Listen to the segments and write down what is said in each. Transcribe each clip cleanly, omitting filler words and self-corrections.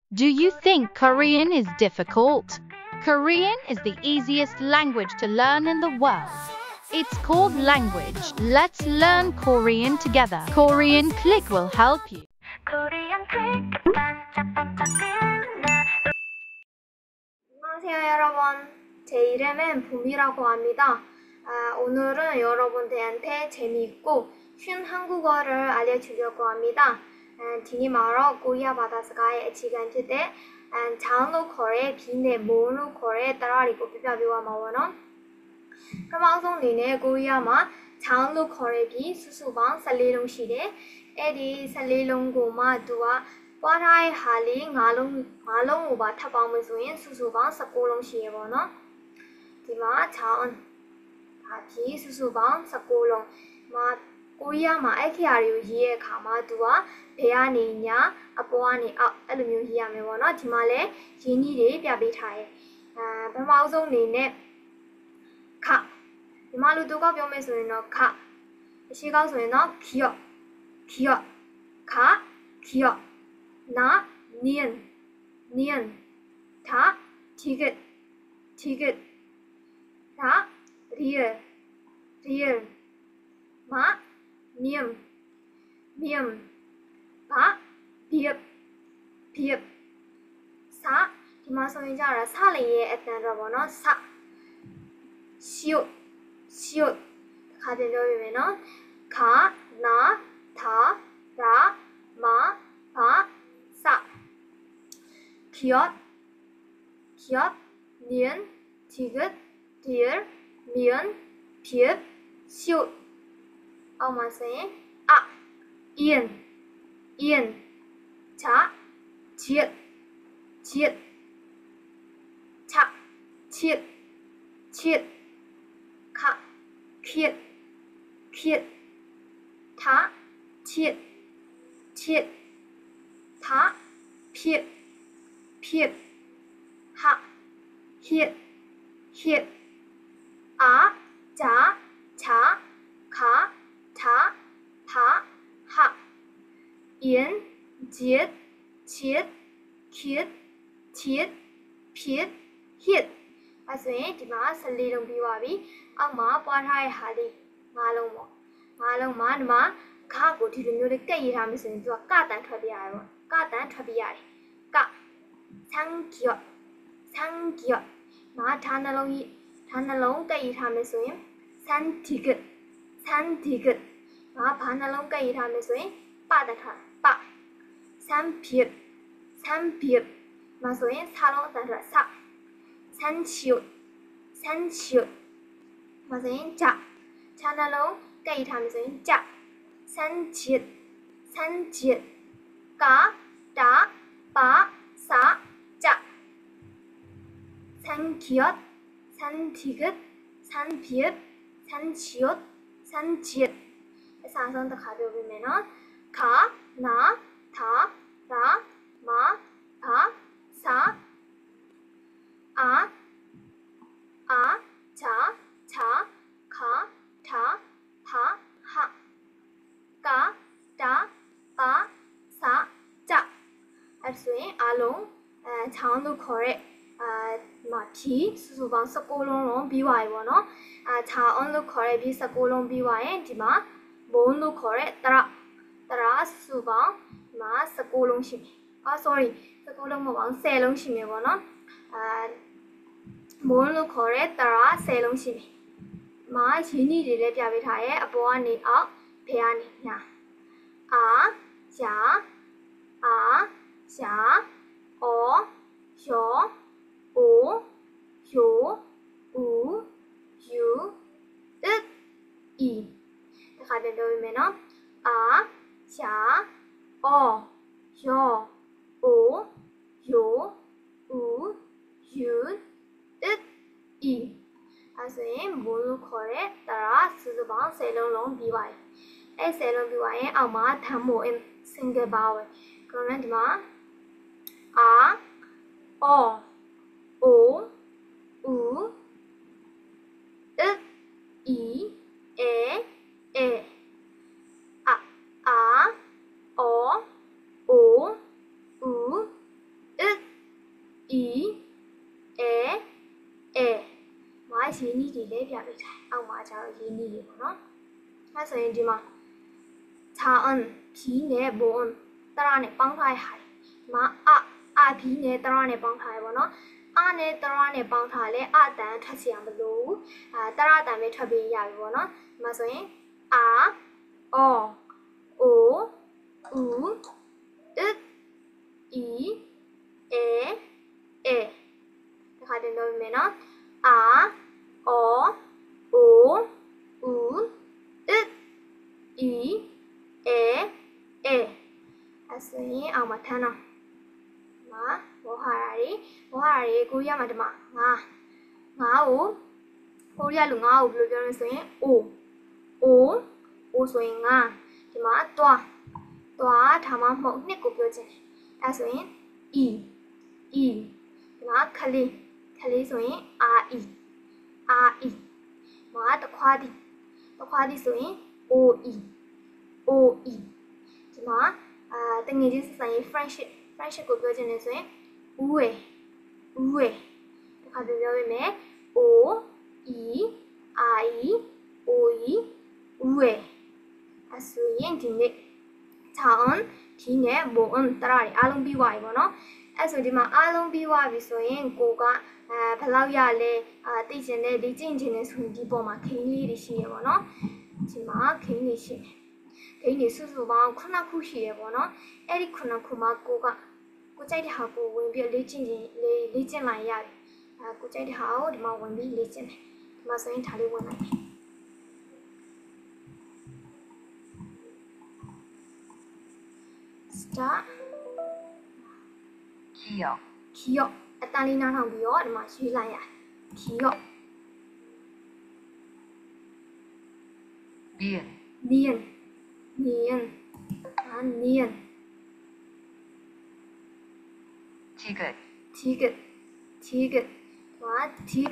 Do you think Korean is difficult? Korean is the easiest language to learn in the world. It's called language. Let's learn Korean together. Korean Click will help you. Korean Click. 안녕하세요 여러분. 제 이름은 봄이라고 합니다. 오늘은 여러분들한테 재미있고 쉬운 한국어를 알려주려고 합니다. ဒီနေ့မှာတော့ကိုရီးယားဘာသာစကားရဲ့အခြေခံဖြစ်တဲ့ချောင်းလို့ခေါ်တဲ့ဘီနဲ့မုံလို့ခေါ်တဲ့တရားတွေကိုပြပြပေးပါမှာပေါ့နော်ပထမဆုံးအနေနဲ့ကိုရီးယားမှာချောင်းလို့ခေါ်တဲ့ဘီစုစုပေါင်း14လုံးရှိတယ်အဲ့ဒီ14လုံးကိုမှသူကပွားထားတဲ့ဟာလေး5လုံးကိုပါထပ်ပေါင်းမယ်ဆိုရင်စုစုပေါင်း16လုံးရှိရပေါ့နော်ဒီမှာချောင်းဘီစုစုပေါင်း16လုံးမှာကိုရီးယားမှာအဲ့ခရာတွေကိုရေးရဲ့အခါမှာသူကဘယ်ကနေညာအပေါ်ကနေအောက်အဲ့လိုမျိုးရေးရမယ်ပေါ့နော်ဒီမှာလည်းရင်းနှီးတွေပြပေးထားရဲ့ပထမဆုံးအနေနဲ့ခဒီမှာလူတို့ကပြောမယ်ဆိုရင်တော့ခအရှိကောက်ဆိုရင်တော့ခီယောခခီယောနာနင်ဒါတီဂက်ဒါရီယယ်မာ미음 바 비읍 사ဒီမှာဆိုရင်ကြတာစလေးရဲ့အတန်တော့ဗောနော်စ시옷ခါပြန်ပြောပြမယ်နော်ခနာထာရာမာဘာစ기엇 니은 디귿 리을 미은 비읍 시옷အောက်မှာဆိုရင်이은 자 지읒 차 치읒 카 키읒 다 치읒 다 피읒 하 히읗 아 자 자 가 자 다 하 이은 지읒 치읒 키읒 티읒 피읒 히읗အဲ့ဆိုရင်ဒီမှာ14လုံးပြီးပါပြီအောက်မှာပွားထားတဲ့ဟာလေး5လုံးပေါ့5လုံးမှာဒီမှာခါကိုဒီလိုမျိုးလေးကက်ရေးထားမယ်ဆိုရင်သူကကတန်ထွက်ပြရတယ်ပေါ့ကတန်ထွက်ပြရတယ်က상기역မှာဒါနှလုံးကက်ရေးထားမယ်ဆိုရင်산디귿မှာဘာနှလုံးကက်ရေးထားမယ်ဆိုရင်ပတထပ산비읍မှာဆိုရင်စာလုံးအတန်ထွက်စ산시옷မှာဆိုရင်자နှလုံးကက်ရေးထားမယ်ဆိုရင်자 산지읒 까 다 빠 사 자 산기읒 산디귿 산비읍 산시옷 산지읒အစားဆုံးတစ်ခါပြောပြမယ်နော်ခနာထာရာမာဘာစာအာချာခထာဟာဟာကာတာပါစာကြအဲ့ဆိုရင်အားလုံးချောင်းလို့ခေါ်တဲ့မာဖြီစုစုပေါင်း16လုံးပြီးသွားပြီပေါ့နော်ချာအောင်လို့ခေါ်တဲ့ဖြီ16လုံးပြီးသွားရင်ဒီမှာဘုံလို့ခေါ်တဲ့တရာစုပေါင်းဒီမှာ16လုံးရှိမယ်sorry 16လုံးမဟုတ်ပါဘူး10လုံးရှိမယ်ပေါ့နော်ဘုံလို့ခေါ်တဲ့တရာ10လုံးရှိမယ်မှာရင်းနှီးတွေလည်းပြပေးထားရဲ့အပေါ်ကနေအောက်ဘယ်ကနေညာအာယာအောယောအိုယိုဦးယူอึดอีတခါပြန်ပြောပြမယ်နော်အာယာအောယောအိုယိုဦးယူอึดอีအဲ့ဆိုရင်ဘိုးလို့ခေါ်တဲ့တရာစုစုပေါင်း10လုံးပြီးပါပြီအဲ့10လုံးပြီးပါရင်အောက်မှာဓာတ်မို့ single bar ပဲခေါင်းဒီမှာအာအောအိုဦးอึดอีเออะอาอโออูอึမားရင်းနှီးတွေလည်းပြပေးထားအောက်မှာကျတော့ရင်းနှီးတွေပေါ့နော်အဲဆိုရင်ဒီမှာချာအန်ဖြီးနဲ့ဘွန်တရနဲ့ပေါင်းထားရဟာဒီမှာအဖြီးနဲ့တရနဲ့ပေါင်းထားရပေါ့နော်အနဲ့တရနဲ့ပေါင်းထားလဲအတန်ထွက်စီရမလို့တရတန်ပဲထွက်ပေးရပြီပေါ့နော်ဒီမှာဆိုရင်အာအောအိုဦးအအီအေအေဒီခါတင်လို့မယ်နော်အာအောအိုဦးအအီအေအေအစရင်အောင်မထမ်းတော့မှာဘောဟာရီကိုရမှာဒီမှာငါကိုကိုရလူငါကိုဘယ်လိုပြောလဲဆိုရင်အိုဆိုရင်ငါဒီမှာတွားဒါမှမဟုတ်နှစ်ကိုပြောချင်တယ်အဲဆိုရင်အီဒီမှာခလေးဆိုရင်အာအီမှာတခွားဒီဆိုရင်အိုအီဒီမှာတငယ်ချင်းဆိုင်ရင် friendship ကိုပြောချင်တယ်ဆိုရင်ဦးဝေတခါပြောပေးမယ်အိုအီအာအီအိုအီဦးဝေအဆိုရင်ဒီနေ့ချာအန်ဒီနဲ့ဘွန်တရတွေအားလုံးပြီးသွားပြီပေါ့နော်အဲဆိုဒီမှာအားလုံးပြီးသွားပြီဆိုရင်ကိုကဘယ်လောက်ရလဲသိချင်တယ်လေ့ကျင့်ချင်တယ်ဆိုရင်ဒီပေါ်မှာခိန်းလေးတွေရှိရပေါ့နော်ဒီမှာခိန်းလေးရှိတယ်ခိန်းတွေစုစုပေါင်း9ခုရှိရပေါ့နော်အဲ့ဒီ9ခုမှာကိုကြိုက်တဲ့ဟာကိုဝင်ပြီးလေ့ကျင့်လိုက်ရတယ်ကိုကြိုက်တဲ့ဟာကိုဒီမှာဝင်ပြီးလေ့ကျင့်တယ်ဒီမှာဆိုရင်ဒါလေးဝင်လိုက်တယ်start ခီယော့အတန်းလေးနားထောင်ပြီးတော့ဒီမှာရေးလိုက်ရခီယော့နီယန်티귿 와 티귿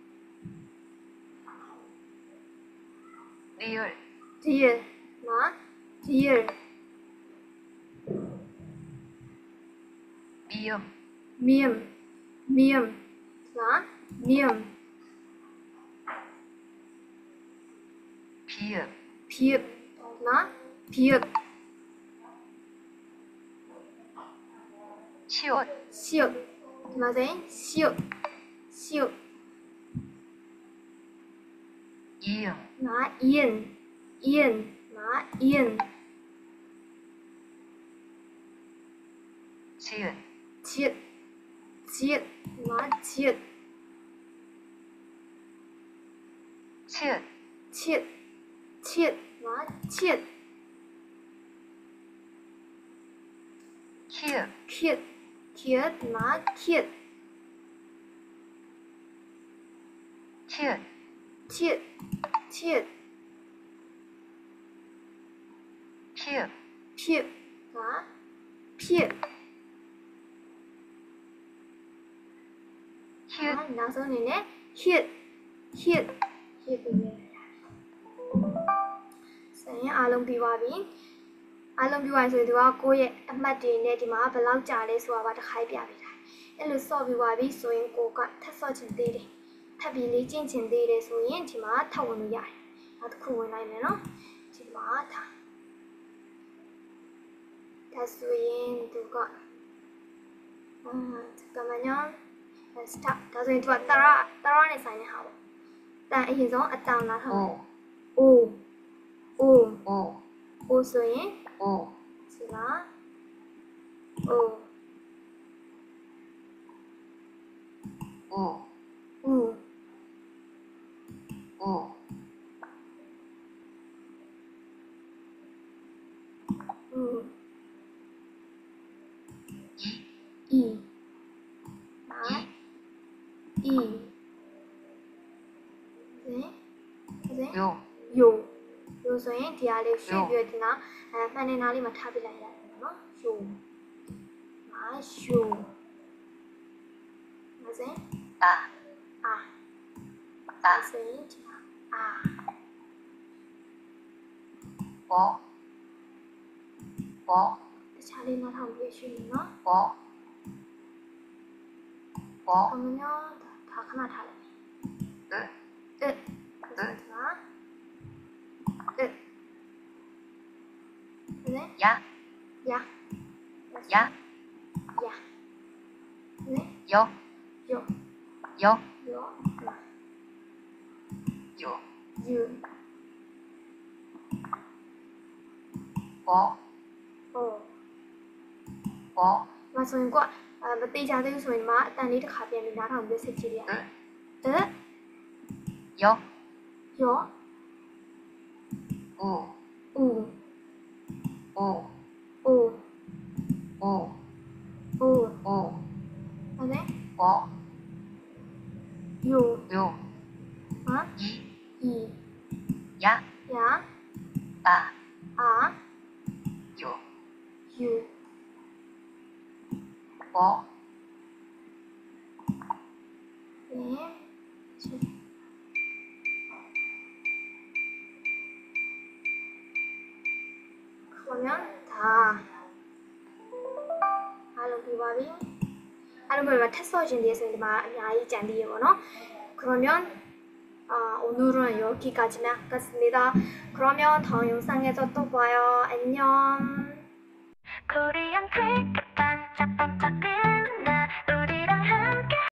디얼 와 디얼 미음 와 미음 비읍 와 비읍 시옷 맞아요 시옷 나 이은 나 이은 지읒 나 지읒 나 치읒 키읔 나 키읔 치읒 피읍 나 피읍နောက်ဆုံးအနေနဲ့ hit ကိုရေးလိုက်တာဆိုရင်အားလုံးပြီးသွားပြီဆိုရင်ဒီကကိုယ့်ရဲ့အမှတ်တွေနဲ့ဒီမှာဘယ်လောက်ကြာလဲဆိုတာပါတစ်ခိုင်းပြပေးတာအဲ့လိုစော့ပြီးသွားပြီဆိုရင်ကိုကထပ်စော့ချင်သေးတယ်ထပ်ပြီးလေ့ကျင့်ချင်သေးတယ်ဆိုရင်ဒီမှာထပ်ဝင်လို့ရတယ်နောက်တစ်ခုဝင်လိုက်မယ်နော်ဒီမှာဒါဆိုရင်သူက잠깐만요 stop ဒါဆိုရင်သူကတရနဲ့ဆိုင်တဲ့ဟာပေါ့တန်အရင်ဆုံးအတောင်လာထားမယ်အိုဆိုရင်ဒီမှာယိုဆိုရင်ဒီဟာလေးရွှေ့ပြီးတော့ဒီနာမှန်တဲ့နားလေးမှာထားပြလိုက်ရတယ်နော်ယိုမစင်အာဆိုရင်ဒီမှာဘောတခြားလေးနားထောင်ပြရွှေ့နော် 워, 그러면요 다 하나 다르네. 잠시만. 네. 야, 야. 야, 야. 네. 여, 요. 여, 요. 유, 유. 워, 어. 워, မဆိုရင်ကွာမသေးချာသေးဘူးဆိုရင်မအတန်လေးတစ်ခါပြန်ပြီးနားထောင်ပြီးစစ်ကြည့်ရအောင် 여, ရော 우, ဦး 우, ဦး 우, ဦး 우, ဟုတ်တယ် 워, ယို 유, ဟမ် 이, ဤ 야, ယာ 아, အာ 유, ယူ 워, နဲရှိ 그러면 다အားလုံးပြီးပါပြီအားလုံးပဲ테스트 하신 뒤에서 이제 막 아이 잔디예요, 너? 그러면 오늘은 여기까지만 하겠습니다. 그러면 다음 영상에서 또 봐요. 안녕. 코리안 트릭 반짝반짝